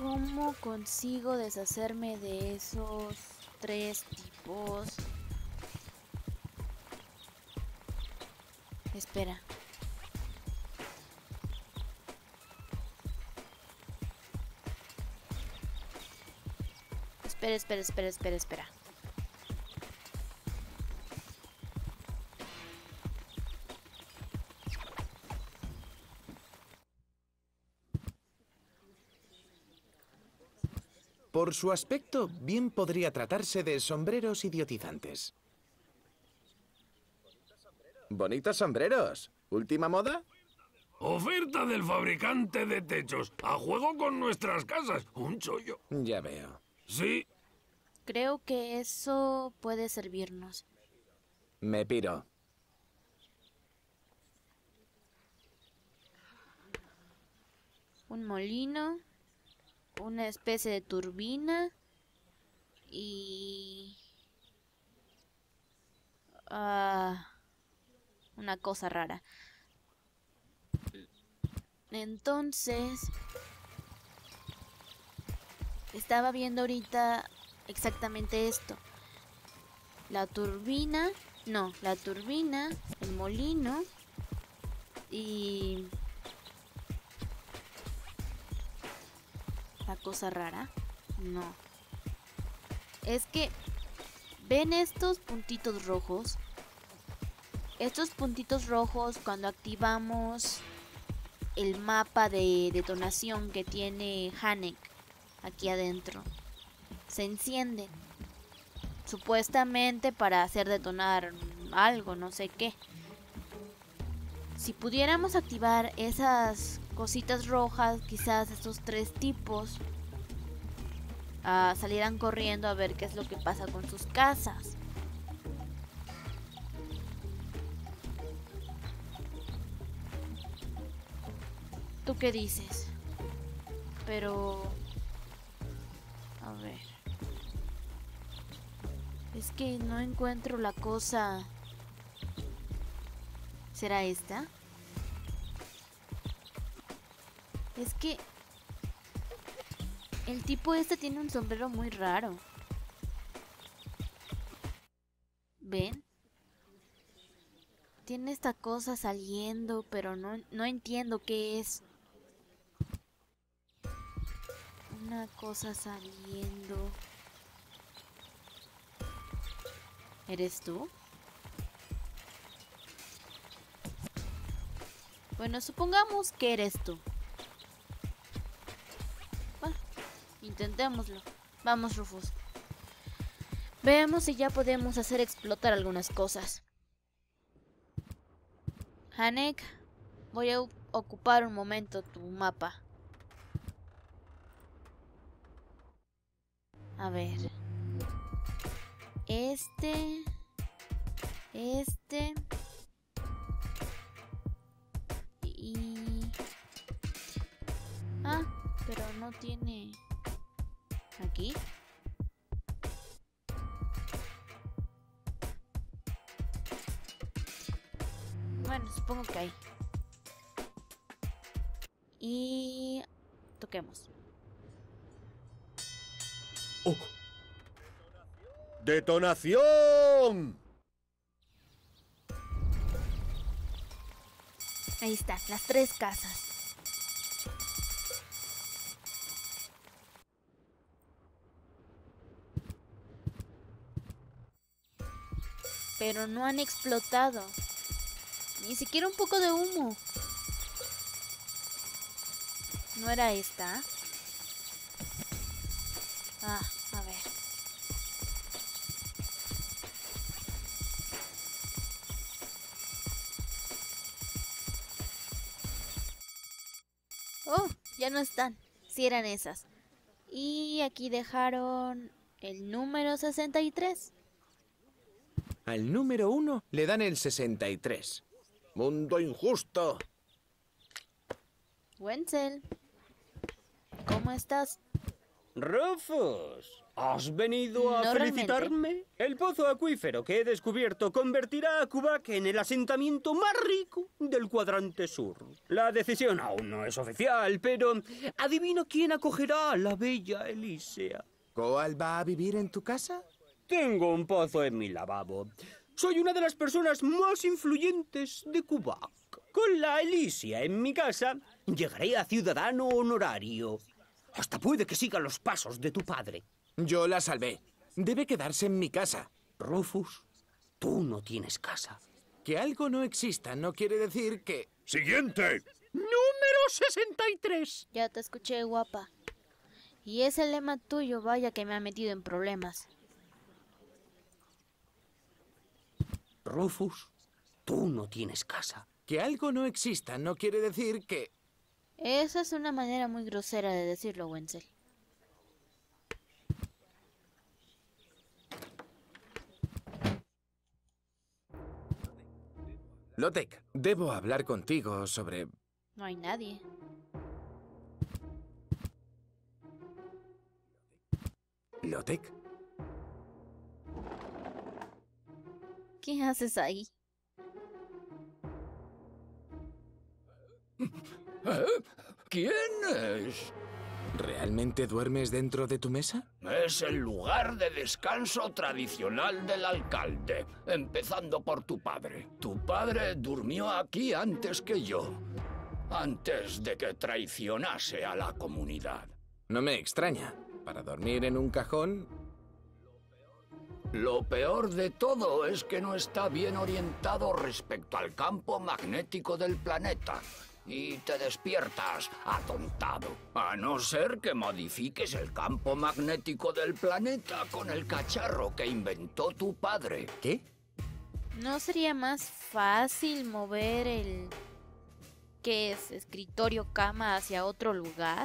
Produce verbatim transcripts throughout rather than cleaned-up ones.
¿Cómo consigo deshacerme de esos tres tipos? Espera. Espera, espera, espera, espera, espera. Por su aspecto, bien podría tratarse de sombreros idiotizantes. Bonitos sombreros. ¿Última moda? Oferta del fabricante de techos. A juego con nuestras casas. Un chollo. Ya veo. Sí. Creo que eso puede servirnos. Me piro. Un molino, una especie de turbina y... Uh, una cosa rara. Entonces... Estaba viendo ahorita exactamente esto. La turbina... No, la turbina, el molino y... La cosa rara. No. Es que... ¿Ven estos puntitos rojos? Estos puntitos rojos cuando activamos el mapa de detonación que tiene Hanek aquí adentro, se encienden. Supuestamente para hacer detonar algo, no sé qué. Si pudiéramos activar esas cositas rojas, quizás estos tres tipos uh, salieran corriendo a ver qué es lo que pasa con sus casas. ¿Tú qué dices? Pero... A ver... Es que no encuentro la cosa... ¿Será esta? Es que... El tipo este tiene un sombrero muy raro. ¿Ven? Tiene esta cosa saliendo, pero no, no entiendo qué es. Una cosa saliendo. ¿Eres tú? Bueno, supongamos que eres tú. Bueno, intentémoslo. Vamos, Rufus. Veamos si ya podemos hacer explotar algunas cosas. Hanek, voy a ocupar un momento tu mapa. A ver. Este... Este... Y... Ah, pero no tiene... Aquí. Bueno, supongo que hay. Y... Toquemos. ¡Oh! ¡Detonación! Ahí está, las tres casas. Pero no han explotado. Ni siquiera un poco de humo. ¿No era esta? Ah, a ver. Oh, ya no están. Sí eran esas. Y aquí dejaron el número sesenta y tres. Al número uno le dan el sesenta y tres. ¡Mundo injusto! Wenzel, ¿cómo estás? Rufus, ¿Has venido a No felicitarme? El pozo acuífero que he descubierto convertirá a Quebec en el asentamiento más rico del cuadrante sur. La decisión aún no es oficial, pero adivino quién acogerá a la bella Elísea. ¿Coal va a vivir en tu casa? Tengo un pozo en mi lavabo. Soy una de las personas más influyentes de Quebec. Con la Elísea en mi casa, llegaré a ciudadano honorario. Hasta puede que siga los pasos de tu padre. Yo la salvé. Debe quedarse en mi casa. Rufus, tú no tienes casa. Que algo no exista no quiere decir que... ¡Siguiente! Número sesenta y tres. Ya te escuché, guapa. Y ese lema tuyo, vaya que me ha metido en problemas. Rufus, tú no tienes casa. Que algo no exista no quiere decir que... Esa es una manera muy grosera de decirlo, Wenzel. Lotek, debo hablar contigo sobre... No hay nadie. ¿Lotek? ¿Qué haces ahí? ¿Eh? ¿Quién es? ¿Realmente duermes dentro de tu mesa? Es el lugar de descanso tradicional del alcalde, empezando por tu padre. Tu padre durmió aquí antes que yo, antes de que traicionase a la comunidad. No me extraña. Para dormir en un cajón... Lo peor de todo es que no está bien orientado respecto al campo magnético del planeta. Y te despiertas atontado. A no ser que modifiques el campo magnético del planeta con el cacharro que inventó tu padre. ¿Qué? ¿No sería más fácil mover el... ¿qué es? ¿Escritorio, cama hacia otro lugar?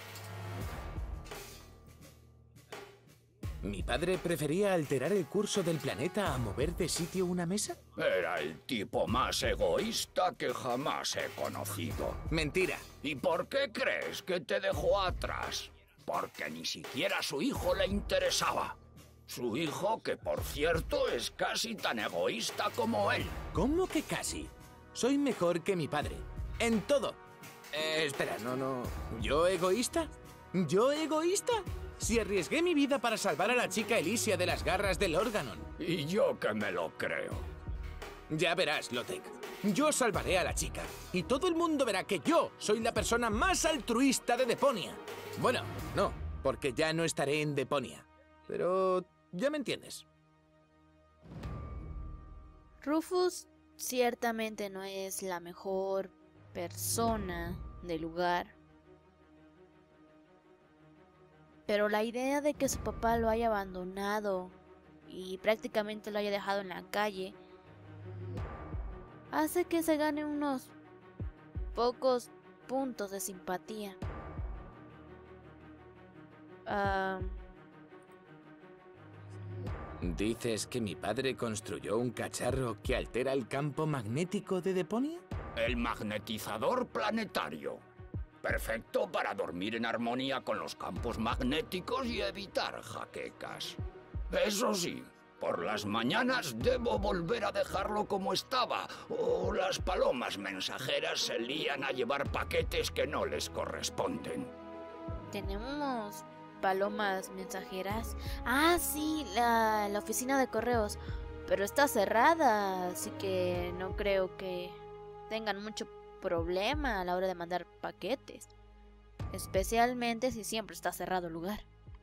¿Mi padre prefería alterar el curso del planeta a mover de sitio una mesa? Era el tipo más egoísta que jamás he conocido. Mentira. ¿Y por qué crees que te dejó atrás? Porque ni siquiera a su hijo le interesaba. Su hijo, que por cierto es casi tan egoísta como él. ¿Cómo que casi? Soy mejor que mi padre. En todo. Eh, espera, no, no... ¿Yo egoísta? ¿Yo egoísta? Si arriesgué mi vida para salvar a la chica Elísea de las garras del Organon. Y yo que me lo creo. Ya verás, Lotek. Yo salvaré a la chica. Y todo el mundo verá que yo soy la persona más altruista de Deponia. Bueno, no, porque ya no estaré en Deponia. Pero ya me entiendes. Rufus ciertamente no es la mejor persona del lugar. Pero la idea de que su papá lo haya abandonado y prácticamente lo haya dejado en la calle hace que se gane unos pocos puntos de simpatía. Uh... ¿Dices que mi padre construyó un cacharro que altera el campo magnético de Deponia? El magnetizador planetario. Perfecto para dormir en armonía con los campos magnéticos y evitar jaquecas. Eso sí, por las mañanas debo volver a dejarlo como estaba, o las palomas mensajeras se lían a llevar paquetes que no les corresponden. Tenemos palomas mensajeras. Ah, sí, la, la oficina de correos. Pero está cerrada, así que no creo que tengan mucho problema a la hora de mandar paquetes, especialmente si siempre está cerrado el lugar.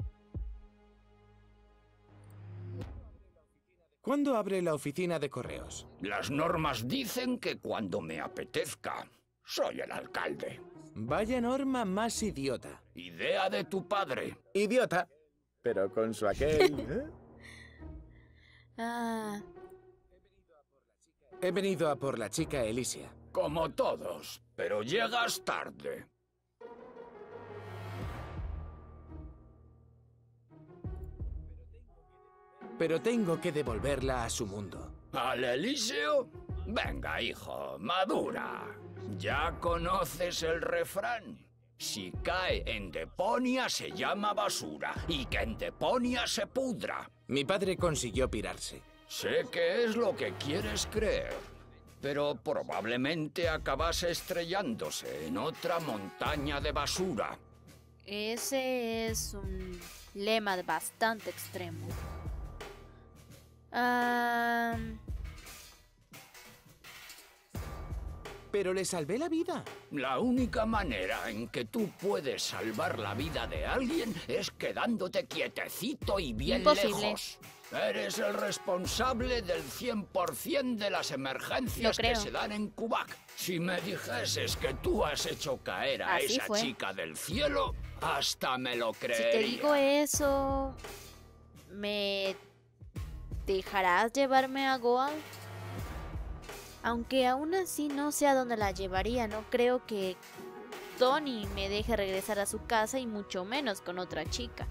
¿Cuándo abre la oficina de correos? Las normas dicen que cuando me apetezca. Soy el alcalde. Vaya norma más idiota. Idea de tu padre. Idiota, pero con su aquel... ¿eh? Ah. He venido a por la chica Elísea. Como todos, pero llegas tarde. Pero tengo que devolverla a su mundo. ¿Al Elíseo? Venga, hijo, madura. ¿Ya conoces el refrán? Si cae en Deponia se llama basura y que en Deponia se pudra. Mi padre consiguió pirarse. Sé que es lo que quieres creer, pero probablemente acabase estrellándose en otra montaña de basura. Ese es un lema bastante extremo. Ah... Pero le salvé la vida. La única manera en que tú puedes salvar la vida de alguien es quedándote quietecito y bien Imposible. lejos. Eres el responsable del cien por cien de las emergencias Lo que creo. se dan en Quebec. Si me dijeses que tú has hecho caer a Así esa fue. chica del cielo, hasta me lo Si creería. te digo eso, ¿me dejarás llevarme a Goa? Aunque aún así no sé a dónde la llevaría, no creo que Tony me deje regresar a su casa y mucho menos con otra chica.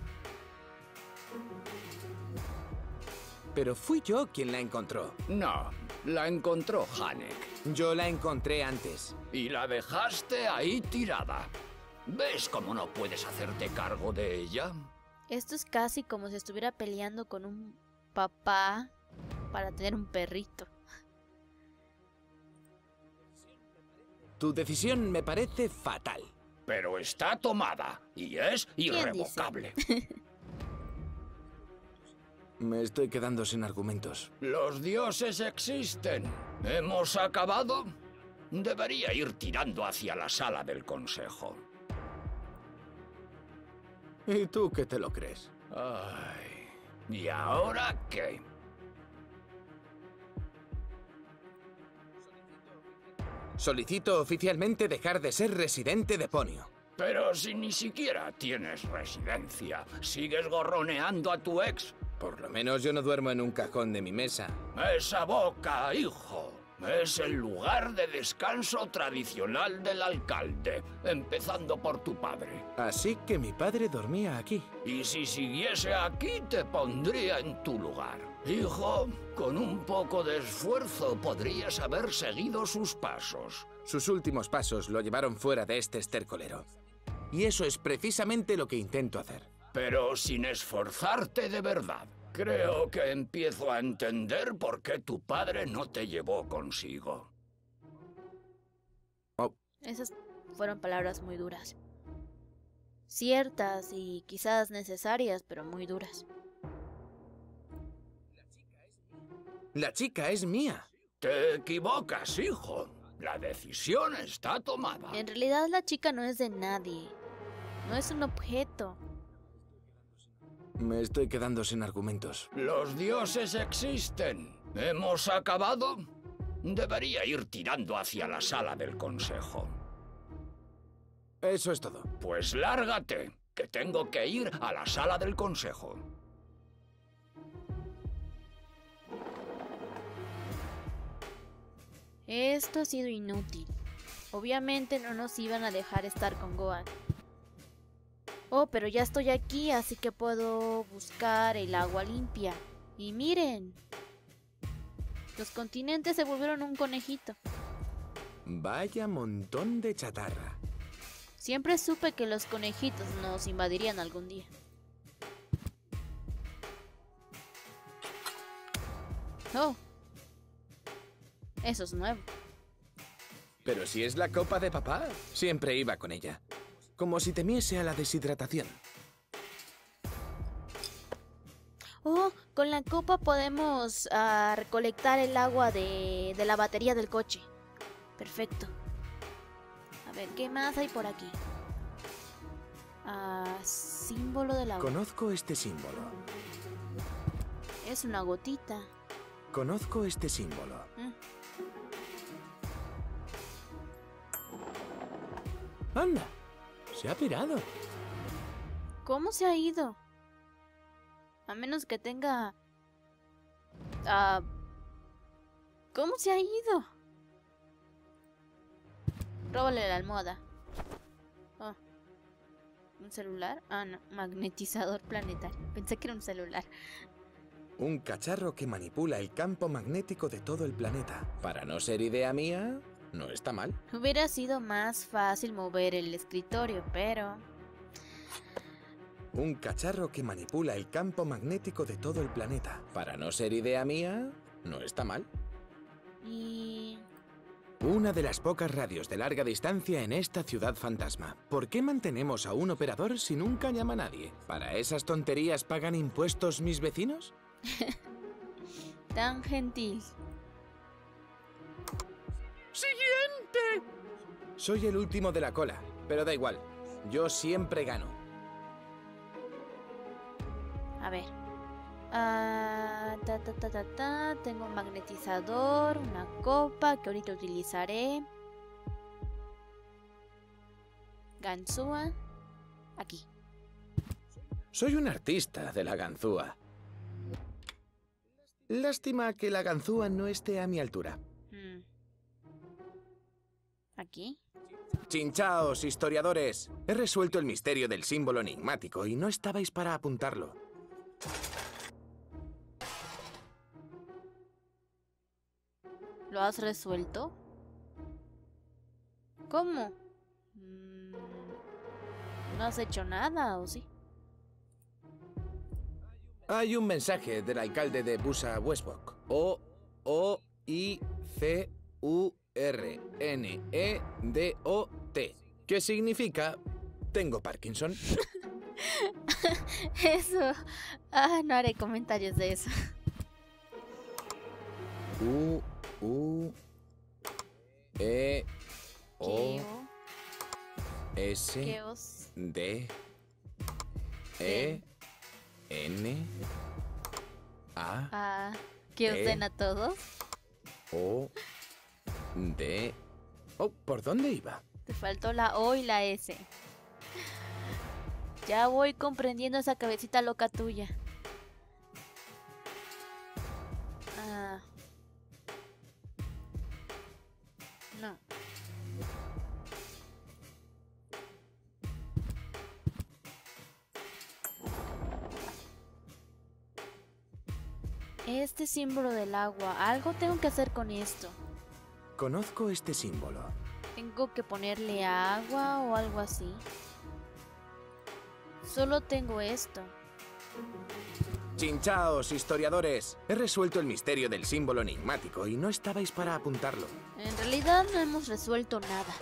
Pero fui yo quien la encontró. No, la encontró Hanek. Yo la encontré antes. Y la dejaste ahí tirada. ¿Ves cómo no puedes hacerte cargo de ella? Esto es casi como si estuviera peleando con un papá para tener un perrito. Tu decisión me parece fatal. Pero está tomada y es dice? irrevocable. Me estoy quedando sin argumentos. Los dioses existen. ¿Hemos acabado? Debería ir tirando hacia la sala del consejo. ¿Y tú qué te lo crees? Ay, ¿y ahora qué? Solicito oficialmente dejar de ser residente de Ponio. Pero si ni siquiera tienes residencia, sigues gorroneando a tu ex. Por lo menos yo no duermo en un cajón de mi mesa. Esa boca, hijo, es el lugar de descanso tradicional del alcalde, empezando por tu padre. Así que mi padre dormía aquí. Y si siguiese aquí, te pondría en tu lugar. Hijo, con un poco de esfuerzo podrías haber seguido sus pasos. Sus últimos pasos lo llevaron fuera de este estercolero. Y eso es precisamente lo que intento hacer. Pero sin esforzarte de verdad. Creo que empiezo a entender por qué tu padre no te llevó consigo. Oh, Esas fueron palabras muy duras. Ciertas y quizás necesarias, pero muy duras. la chica es mía. Te equivocas, hijo. La decisión está tomada. En realidad la chica no es de nadie. No es un objeto. Me estoy quedando sin argumentos. Los dioses existen. ¿Hemos acabado? Debería ir tirando hacia la sala del consejo. Eso es todo. Pues lárgate, que tengo que ir a la sala del consejo. Esto ha sido inútil. Obviamente no nos iban a dejar estar con Gohan. Oh, pero ya estoy aquí, así que puedo buscar el agua limpia. Y miren, los continentes se volvieron un conejito. Vaya montón de chatarra. Siempre supe que los conejitos nos invadirían algún día. Oh, eso es nuevo. Pero si es la copa de papá, siempre iba con ella. Como si temiese a la deshidratación. Oh, con la copa podemos ah, recolectar el agua de, de la batería del coche. Perfecto. A ver, ¿qué más hay por aquí? Ah, símbolo del agua. Conozco este símbolo. Es una gotita. Conozco este símbolo. Mm. ¡Anda! Se ha pirado. ¿Cómo se ha ido? A menos que tenga... Ah, ¿cómo se ha ido? Róbale la almohada. Oh. ¿Un celular? Ah, no. Magnetizador planetario. Pensé que era un celular. Un cacharro que manipula el campo magnético de todo el planeta. Para no ser idea mía, No está mal. Hubiera sido más fácil mover el escritorio, pero... Un cacharro que manipula el campo magnético de todo el planeta. Para no ser idea mía, no está mal. Y... Una de las pocas radios de larga distancia en esta ciudad fantasma. ¿Por qué mantenemos a un operador si nunca llama a nadie? ¿Para esas tonterías pagan impuestos mis vecinos? Tan gentil. ¡Siguiente! Soy el último de la cola, pero da igual. Yo siempre gano. A ver. Ah, ta, ta, ta, ta, ta. Tengo un magnetizador, una copa que ahorita utilizaré. Ganzúa. Aquí. Soy un artista de la ganzúa. Lástima que la ganzúa no esté a mi altura. Hmm. Aquí. Chinchaos, historiadores. He resuelto el misterio del símbolo enigmático y no estabais para apuntarlo. ¿Lo has resuelto? ¿Cómo? Mm, ¿No has hecho nada o sí? Hay un mensaje del alcalde de Busa Westbrook. O O I C U R N E D O T. ¿Qué significa? Tengo Parkinson. Eso. Ah, no haré comentarios de eso. U U E O Keo, S Keos, D E N A ah, que os Eh. den a todos. O D. Oh, ¿por dónde iba? Te faltó la O y la S. Ya voy comprendiendo esa cabecita loca tuya. Ah. No. Este símbolo del agua, algo tengo que hacer con esto. Conozco este símbolo. ¿Tengo que ponerle agua o algo así? Solo tengo esto. Chinchaos, historiadores. He resuelto el misterio del símbolo enigmático y no estabais para apuntarlo. En realidad no hemos resuelto nada.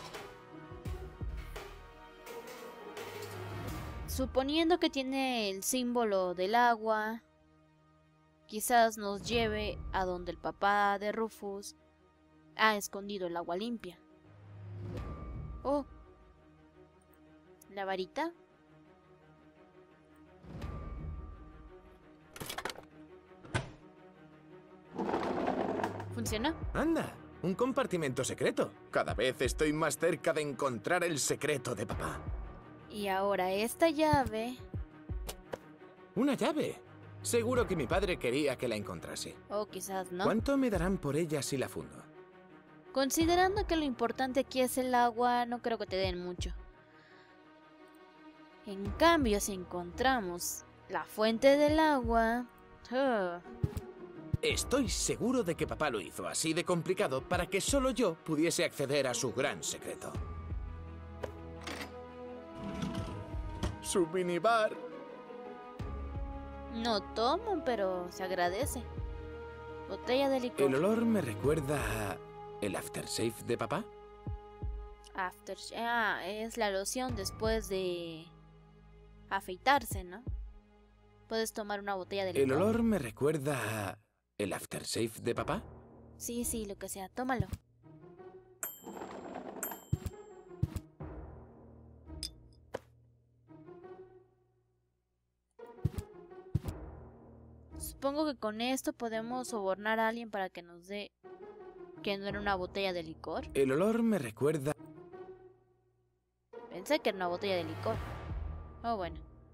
Suponiendo que tiene el símbolo del agua, quizás nos lleve a donde el papá de Rufus ha escondido el agua limpia. Oh, la varita. ¿Funcionó? Anda, un compartimento secreto. Cada vez estoy más cerca de encontrar el secreto de papá. Y ahora esta llave... Una llave. Seguro que mi padre quería que la encontrase. O quizás no. ¿Cuánto me darán por ella si la fundo? Considerando que lo importante aquí es el agua, no creo que te den mucho. En cambio, si encontramos la fuente del agua... ¡uh! Estoy seguro de que papá lo hizo así de complicado para que solo yo pudiese acceder a su gran secreto. Su minibar. No tomo, pero se agradece. Botella de licor. El olor me recuerda a el aftershave de papá. After... Ah, es la loción después de afeitarse, ¿no? Puedes tomar una botella de licor. El olor me recuerda a el aftershave de papá. Sí, sí, lo que sea, tómalo. Supongo que con esto podemos sobornar a alguien para que nos dé... que no era una botella de licor. El olor me recuerda... Pensé que era una botella de licor. Oh, bueno.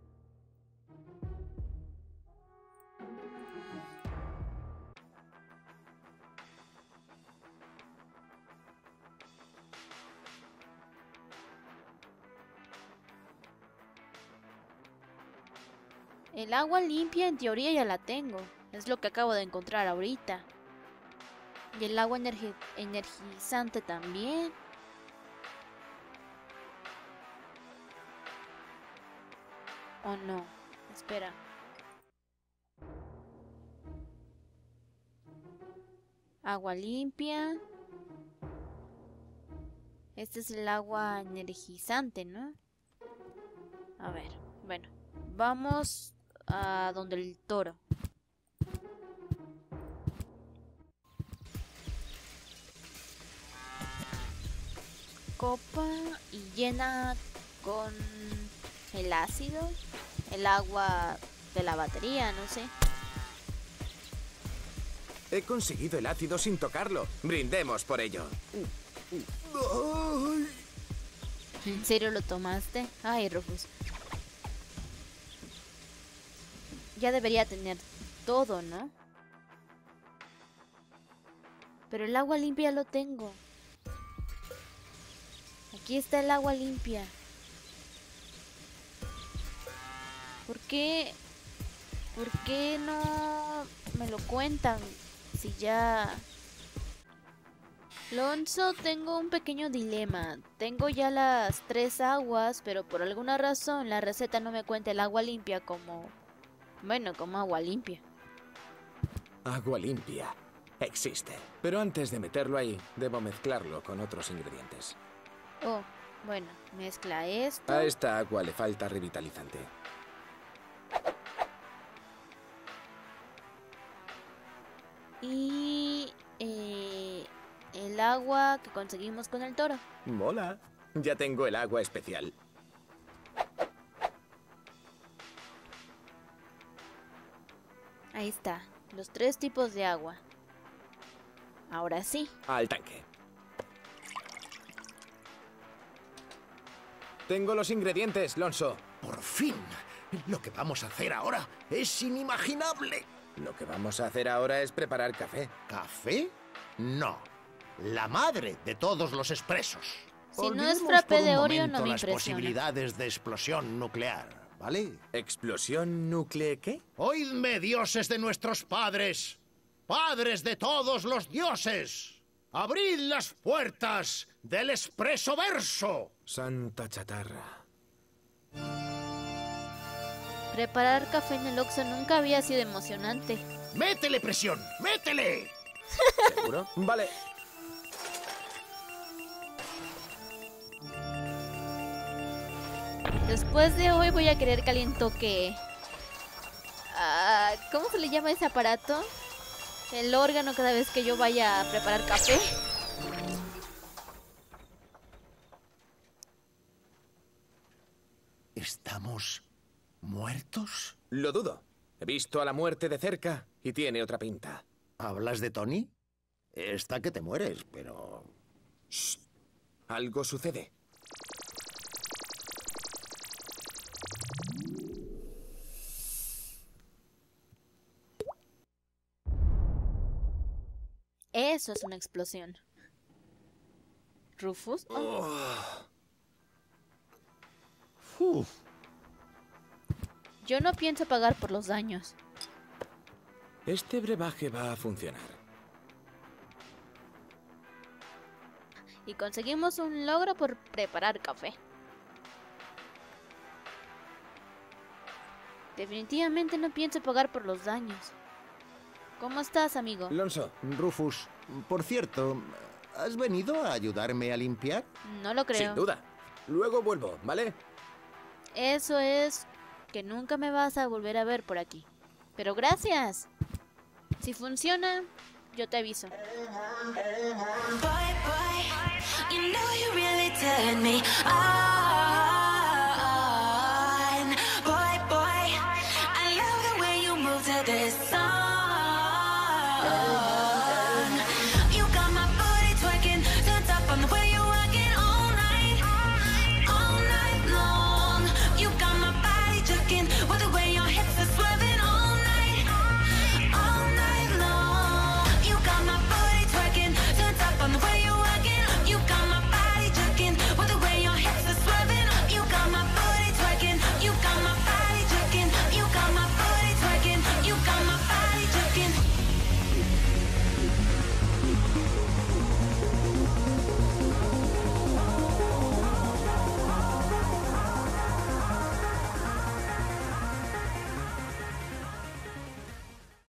El agua limpia en teoría ya la tengo. Es lo que acabo de encontrar ahorita. Y el agua energi energizante también. ¿O no? Espera. Agua limpia. Este es el agua energizante, ¿no? A ver, bueno. Vamos a donde el toro. Copa y llena con el ácido, el agua de la batería, no sé. He conseguido el ácido sin tocarlo. Brindemos por ello. ¿En serio lo tomaste? Ay, Rufus. Ya debería tener todo, ¿no? Pero el agua limpia lo tengo. Aquí está el agua limpia. ¿Por qué? ¿Por qué no me lo cuentan? Si ya... Lonzo, tengo un pequeño dilema. Tengo ya las tres aguas, pero por alguna razón la receta no me cuenta el agua limpia como... Bueno, como agua limpia. Agua limpia. Existe. Pero antes de meterlo ahí, debo mezclarlo con otros ingredientes. Oh, bueno, mezcla esto. A esta agua le falta revitalizante. Y... Eh, el agua que conseguimos con el toro. Mola. Ya tengo el agua especial. Ahí está, los tres tipos de agua. Ahora sí. Al tanque. Tengo los ingredientes, Lonzo. Por fin. Lo que vamos a hacer ahora es inimaginable. Lo que vamos a hacer ahora es preparar café. ¿Café? No. La madre de todos los expresos. Si no Olvidemos es frappé por un de Oreo, momento no me las impresiona. posibilidades de explosión nuclear, ¿vale? ¿Explosión nuclear qué? Oídme, dioses de nuestros padres, padres de todos los dioses. Abrid las puertas del expreso verso. Santa chatarra. Preparar café en el Oxxo nunca había sido emocionante. ¡Métele presión! ¡Métele! ¿Seguro? Vale. Después de hoy voy a querer que alguien toque... Ah, ¿cómo se le llama ese aparato? El órgano cada vez que yo vaya a preparar café. ¿Estamos muertos? Lo dudo. He visto a la muerte de cerca y tiene otra pinta. ¿Hablas de Tony? Está que te mueres, pero... Shh. Algo sucede. Eso es una explosión. ¿Rufus? Oh. Uf. Yo no pienso pagar por los daños. Este brebaje va a funcionar. Y conseguimos un logro por preparar café. Definitivamente no pienso pagar por los daños. ¿Cómo estás, amigo? Lonzo. Rufus, por cierto, ¿has venido a ayudarme a limpiar? No lo creo. Sin duda. Luego vuelvo, ¿vale? Eso es que nunca me vas a volver a ver por aquí. Pero gracias. Si funciona, yo te aviso. Boy, boy, you know you really turn me on. Boy, boy, I love the way you move to this song.